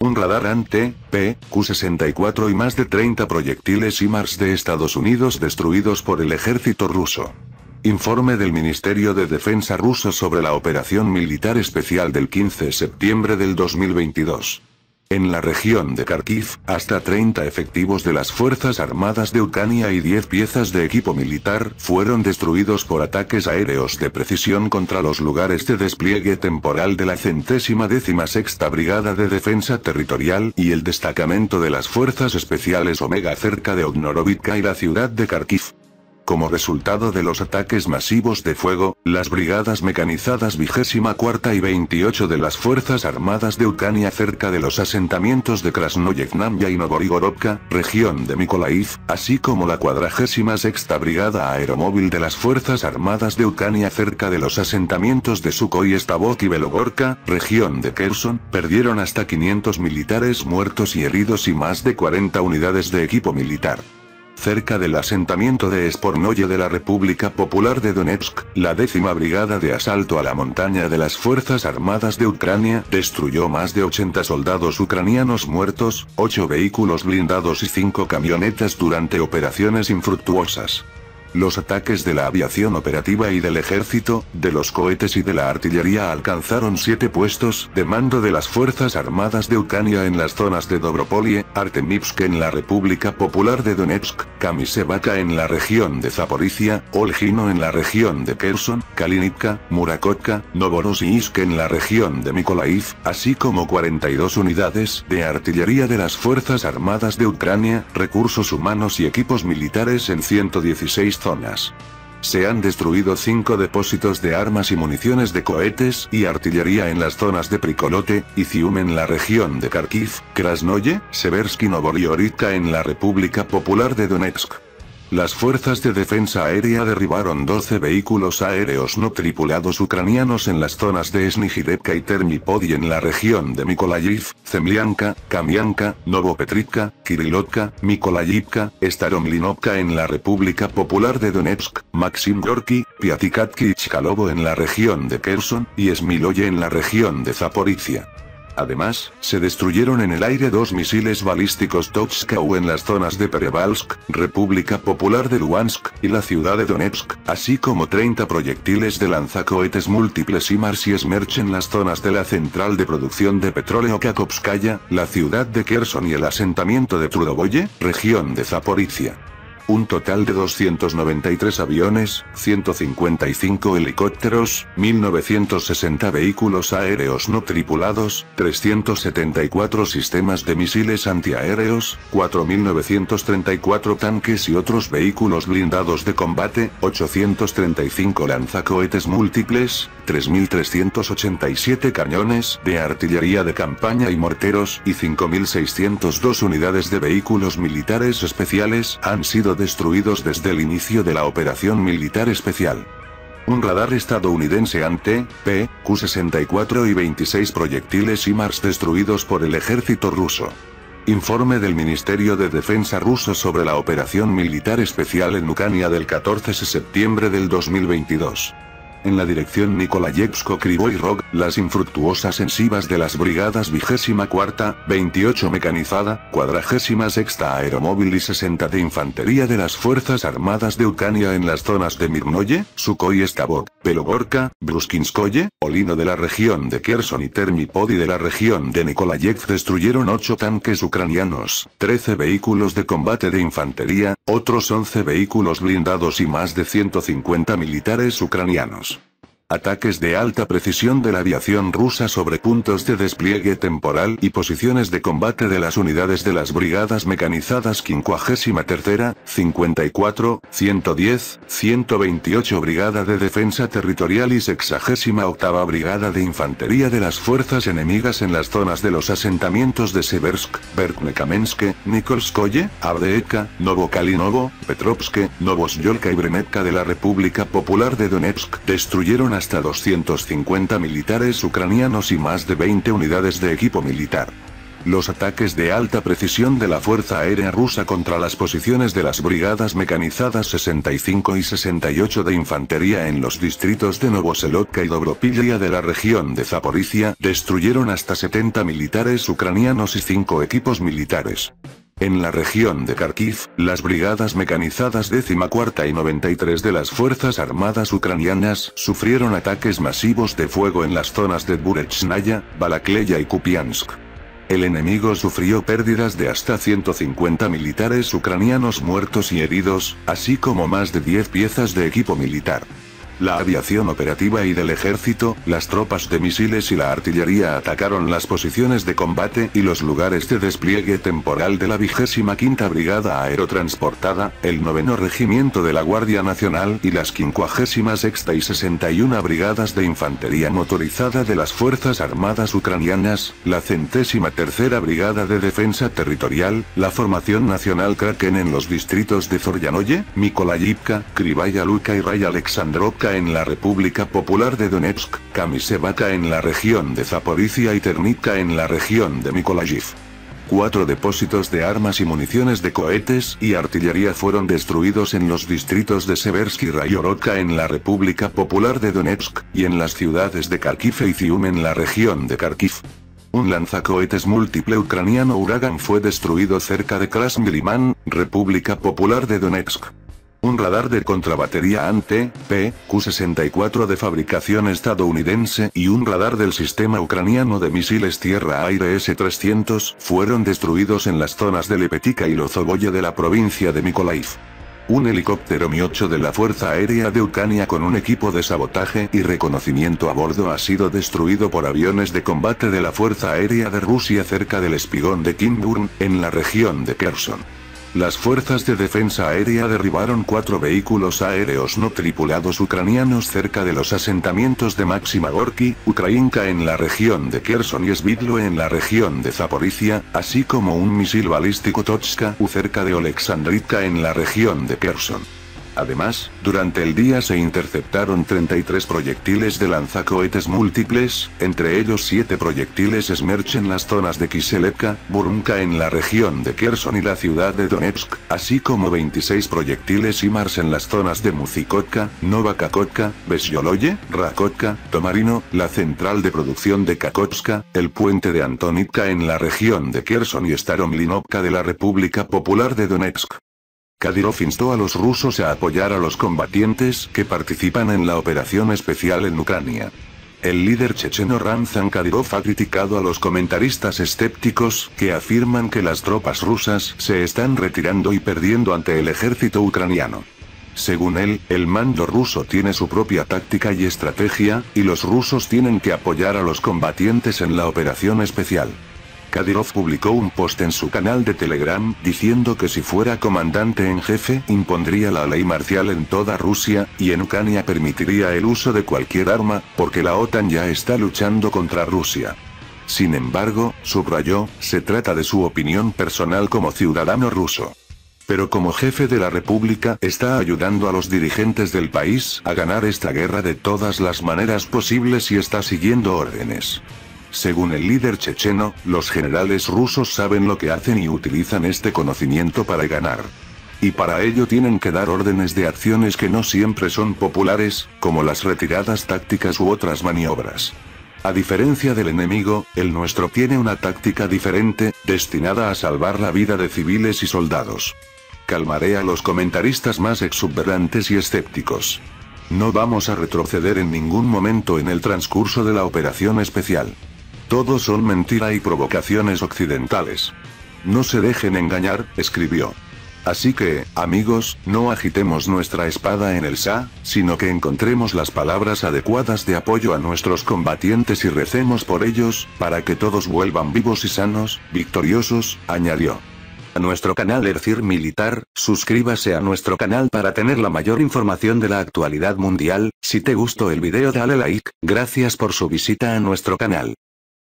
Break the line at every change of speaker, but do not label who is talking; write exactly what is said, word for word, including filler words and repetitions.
un radar anti-P Q sesenta y cuatro y más de treinta proyectiles HIMARS de Estados Unidos destruidos por el ejército ruso. Informe del Ministerio de Defensa ruso sobre la operación militar especial del quince de septiembre del dos mil veintidós. En la región de Kharkiv, hasta treinta efectivos de las Fuerzas Armadas de Ucrania y diez piezas de equipo militar fueron destruidos por ataques aéreos de precisión contra los lugares de despliegue temporal de la centésima décima sexta Brigada de Defensa Territorial y el destacamento de las Fuerzas Especiales Omega cerca de Ognorovivka y la ciudad de Kharkiv. Como resultado de los ataques masivos de fuego, las brigadas mecanizadas vigésima cuarta y veintiocho de las Fuerzas Armadas de Ucrania cerca de los asentamientos de Krasnoyevnaya y Novorigorovka, región de Mykolaiv, así como la cuadragésima sexta Brigada Aeromóvil de las Fuerzas Armadas de Ucrania cerca de los asentamientos de Sukhoi Stavok y Belogorka, región de Kherson, perdieron hasta quinientos militares muertos y heridos y más de cuarenta unidades de equipo militar. Cerca del asentamiento de Spornoye de la República Popular de Donetsk, la décima Brigada de Asalto a la Montaña de las Fuerzas Armadas de Ucrania destruyó más de ochenta soldados ucranianos muertos, ocho vehículos blindados y cinco camionetas durante operaciones infructuosas. Los ataques de la aviación operativa y del ejército, de los cohetes y de la artillería alcanzaron siete puestos de mando de las Fuerzas Armadas de Ucrania en las zonas de Dobropolie, Artemivsk en la República Popular de Donetsk, Kamisevaka en la región de Zaporizhia, Olgino en la región de Kherson, Kalinivka, Murakovka, Novorossiysk en la región de Mykolaiv, así como cuarenta y dos unidades de artillería de las Fuerzas Armadas de Ucrania, recursos humanos y equipos militares en ciento dieciséis zonas. Se han destruido cinco depósitos de armas y municiones de cohetes y artillería en las zonas de Prikolote y Zium en la región de Kharkiv, Krasnoye, Seversky y Novorigorovka en la República Popular de Donetsk. Las fuerzas de defensa aérea derribaron doce vehículos aéreos no tripulados ucranianos en las zonas de Snihirevka y Termipody en la región de Mykolaiv, Zemlyanka, Kamianka, Novopetrivka, Kirilovka, Mykolaiivka, Staromlinovka en la República Popular de Donetsk, Maxim Gorky, Piatikatki y Chkalovo en la región de Kherson, y Smiloye en la región de Zaporizhia. Además, se destruyeron en el aire dos misiles balísticos Tochkau en las zonas de Perevalsk, República Popular de Luhansk, y la ciudad de Donetsk, así como treinta proyectiles de lanzacohetes múltiples HIMARS y Smerch en las zonas de la central de producción de petróleo Kakhovskaya, la ciudad de Kherson y el asentamiento de Trudovoye, región de Zaporizhia. Un total de doscientos noventa y tres aviones, ciento cincuenta y cinco helicópteros, mil novecientos sesenta vehículos aéreos no tripulados, trescientos setenta y cuatro sistemas de misiles antiaéreos, cuatro mil novecientos treinta y cuatro tanques y otros vehículos blindados de combate, ochocientos treinta y cinco lanzacohetes múltiples, tres mil trescientos ochenta y siete cañones de artillería de campaña y morteros y cinco mil seiscientas dos unidades de vehículos militares especiales han sido destruidos desde el inicio de la operación militar especial. Un radar estadounidense anti-P Q sesenta y cuatro y veintiséis proyectiles HIMARS destruidos por el ejército ruso. Informe del Ministerio de Defensa ruso sobre la operación militar especial en Ucrania del catorce de septiembre del dos mil veintidós. En la dirección Nikolayevsko-Krivoy Rog, las infructuosas ofensivas de las brigadas vigésima cuarta, veintiocho mecanizada, cuadragésima sexta aeromóvil y sesenta de infantería de las Fuerzas Armadas de Ucrania en las zonas de Mirnoye, Sukhoi Stavok, Belogorka, Bruskinskoye, Olino de la región de Kherson y Termipody de la región de Nikolayev destruyeron ocho tanques ucranianos, trece vehículos de combate de infantería, otros once vehículos blindados y más de ciento cincuenta militares ucranianos. Ataques de alta precisión de la aviación rusa sobre puntos de despliegue temporal y posiciones de combate de las unidades de las brigadas mecanizadas quincuagésima tercera, cincuenta y cuatro, ciento diez, ciento veintiocho Brigada de Defensa Territorial y sexagésima octava Brigada de Infantería de las fuerzas enemigas en las zonas de los asentamientos de Seversk, Verkhnekamenske, Nikolskoye, Avdeevka, Novokalinovo, Petrovske, Novosyolka y Bremevka de la República Popular de Donetsk destruyeron a hasta doscientos cincuenta militares ucranianos y más de veinte unidades de equipo militar. Los ataques de alta precisión de la Fuerza Aérea Rusa contra las posiciones de las brigadas mecanizadas sesenta y cinco y sesenta y ocho de infantería en los distritos de Novoseliovka y Dobropillia de la región de Zaporizhia destruyeron hasta setenta militares ucranianos y cinco equipos militares. En la región de Kharkiv, las brigadas mecanizadas décima cuarta y noventa y tres de las Fuerzas Armadas ucranianas sufrieron ataques masivos de fuego en las zonas de Burechnaya, Balakleya y Kupiansk. El enemigo sufrió pérdidas de hasta ciento cincuenta militares ucranianos muertos y heridos, así como más de diez piezas de equipo militar. La aviación operativa y del ejército, las tropas de misiles y la artillería atacaron las posiciones de combate y los lugares de despliegue temporal de la vigésima quinta Brigada Aerotransportada, el noveno Regimiento de la Guardia Nacional y las quincuagésima sexta y sesenta y una Brigadas de Infantería Motorizada de las Fuerzas Armadas Ucranianas, la centésima tercera Brigada de Defensa Territorial, la Formación Nacional Kraken en los distritos de Zoryanoye, Mykolaiivka, Krivaya Luka y Raya Alexandrovka en la República Popular de Donetsk, Kamisevaka en la región de Zaporizhia y Ternivka en la región de Mykolaiv. Cuatro depósitos de armas y municiones de cohetes y artillería fueron destruidos en los distritos de Seversky y Raygorodka en la República Popular de Donetsk, y en las ciudades de Kharkiv y Zium en la región de Kharkiv. Un lanzacohetes múltiple ucraniano Uragan fue destruido cerca de Krasny-Liman, República Popular de Donetsk. Un radar de contrabatería A N T, Q sesenta y cuatro de fabricación estadounidense y un radar del sistema ucraniano de misiles tierra-aire S trescientos fueron destruidos en las zonas de Lepetica y Lozovoye de la provincia de Mykolaiv. Un helicóptero Mi ocho de la Fuerza Aérea de Ucrania con un equipo de sabotaje y reconocimiento a bordo ha sido destruido por aviones de combate de la Fuerza Aérea de Rusia cerca del espigón de Kimburn, en la región de Kherson. Las fuerzas de defensa aérea derribaron cuatro vehículos aéreos no tripulados ucranianos cerca de los asentamientos de Máxima Gorki, Ukrainka en la región de Kherson y Svidlo en la región de Zaporizhia, así como un misil balístico Tochka U cerca de Oleksandrivka en la región de Kherson. Además, durante el día se interceptaron treinta y tres proyectiles de lanzacohetes múltiples, entre ellos siete proyectiles Smerch en las zonas de Kiselevka, Burunka en la región de Kherson y la ciudad de Donetsk, así como veintiséis proyectiles HIMARS en las zonas de Muzikotka, Novakakotka, Vesyoloye, Rakotka, Tomarino, la central de producción de Kakhovska, el puente de Antonivka en la región de Kherson y Staromlinovka de la República Popular de Donetsk. Kadyrov instó a los rusos a apoyar a los combatientes que participan en la operación especial en Ucrania. El líder checheno Ramzan Kadyrov ha criticado a los comentaristas escépticos que afirman que las tropas rusas se están retirando y perdiendo ante el ejército ucraniano. Según él, el mando ruso tiene su propia táctica y estrategia, y los rusos tienen que apoyar a los combatientes en la operación especial. Kadyrov publicó un post en su canal de Telegram diciendo que si fuera comandante en jefe impondría la ley marcial en toda Rusia, y en Ucrania permitiría el uso de cualquier arma, porque la OTAN ya está luchando contra Rusia. Sin embargo, subrayó, se trata de su opinión personal como ciudadano ruso. Pero como jefe de la República está ayudando a los dirigentes del país a ganar esta guerra de todas las maneras posibles y está siguiendo órdenes. Según el líder checheno, los generales rusos saben lo que hacen y utilizan este conocimiento para ganar. Y para ello tienen que dar órdenes de acciones que no siempre son populares, como las retiradas tácticas u otras maniobras. A diferencia del enemigo, el nuestro tiene una táctica diferente, destinada a salvar la vida de civiles y soldados. Calmaré a los comentaristas más exuberantes y escépticos. No vamos a retroceder en ningún momento en el transcurso de la operación especial. Todo son mentira y provocaciones occidentales. No se dejen engañar, escribió. Así que, amigos, no agitemos nuestra espada en el S A, sino que encontremos las palabras adecuadas de apoyo a nuestros combatientes y recemos por ellos, para que todos vuelvan vivos y sanos, victoriosos, añadió. A nuestro canal Ercir Militar, suscríbase a nuestro canal para tener la mayor información de la actualidad mundial. Si te gustó el video dale like, gracias por su visita a nuestro canal.